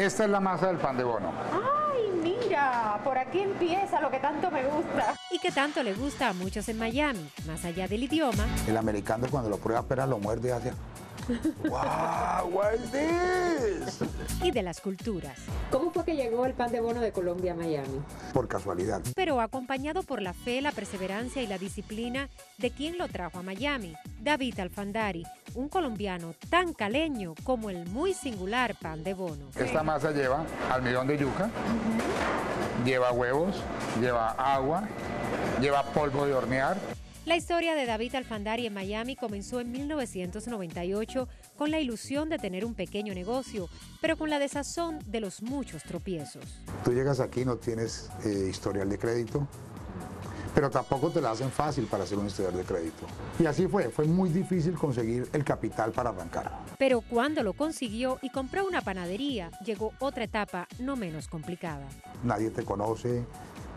Esta es la masa del pan de bono. ¡Ay, mira! Por aquí empieza lo que tanto me gusta. Y que tanto le gusta a muchos en Miami, más allá del idioma. El americano cuando lo prueba apenas lo muerde y hace... ¡Wow! ¿What is this? Y de las culturas. ¿Cómo fue que llegó el pan de bono de Colombia a Miami? Por casualidad. Pero acompañado por la fe, la perseverancia y la disciplina de quien lo trajo a Miami, David Alfandari, un colombiano tan caleño como el muy singular pan de bono. Esta masa lleva almidón de yuca, lleva huevos, lleva agua, lleva polvo de hornear. La historia de David Alfandari en Miami comenzó en 1998 con la ilusión de tener un pequeño negocio, pero con la desazón de los muchos tropiezos. Tú llegas aquí, no tienes historial de crédito, pero tampoco te la hacen fácil para hacer un historial de crédito. Y así fue muy difícil conseguir el capital para arrancar. Pero cuando lo consiguió y compró una panadería, llegó otra etapa no menos complicada. Nadie te conoce,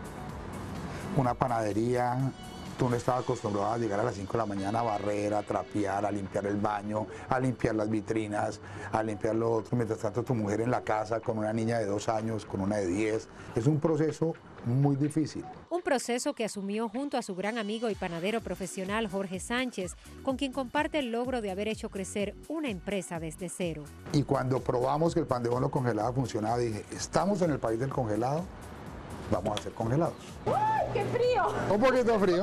una panadería... Tú no estabas acostumbrado a llegar a las 5 de la mañana a barrer, a trapear, a limpiar el baño, a limpiar las vitrinas, a limpiar lo otro. Mientras tanto, tu mujer en la casa con una niña de 2 años, con una de 10. Es un proceso muy difícil. Un proceso que asumió junto a su gran amigo y panadero profesional Jorge Sánchez, con quien comparte el logro de haber hecho crecer una empresa desde cero. Y cuando probamos que el pan de bono congelado funcionaba, dije, estamos en el país del congelado, vamos a hacer congelados. ¡Ay, qué frío! Un poquito frío.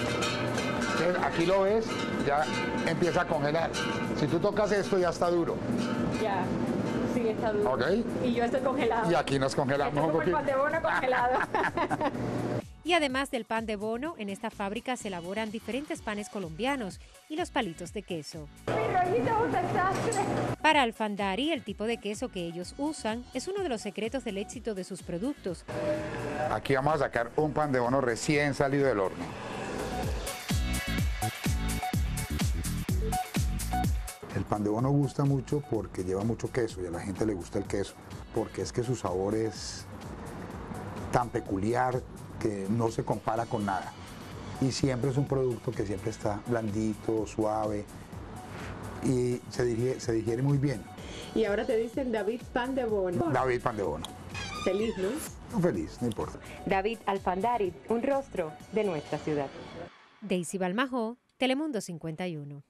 Aquí lo ves, ya empieza a congelar. Si tú tocas esto ya está duro. Ya, sí, está duro. ¿Ok? Y yo estoy congelado. Y aquí nos congelamos un poquito. El pan de bono congelado. Y además del pan de bono, en esta fábrica se elaboran diferentes panes colombianos y los palitos de queso. Mi rollito es un desastre. Para Alfandari, el tipo de queso que ellos usan es uno de los secretos del éxito de sus productos. Aquí vamos a sacar un pan de bono recién salido del horno. El pan de bono gusta mucho porque lleva mucho queso y a la gente le gusta el queso, porque es que su sabor es tan peculiar que no se compara con nada. Y siempre es un producto que siempre está blandito, suave y se digiere muy bien. Y ahora te dicen David Pan de Bono. David Pan de Bono. Feliz, ¿no? No feliz, no importa. David Alfandari, un rostro de nuestra ciudad. Daisy Balmajó, Telemundo 51.